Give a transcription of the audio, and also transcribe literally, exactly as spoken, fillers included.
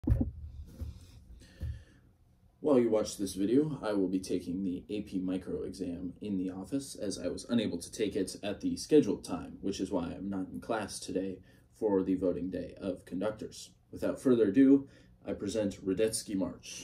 While you watch this video, I will be taking the A P Micro exam in the office, as I was unable to take it at the scheduled time, which is why I'm not in class today for the voting day of conductors. Without further ado, I present Radetsky March.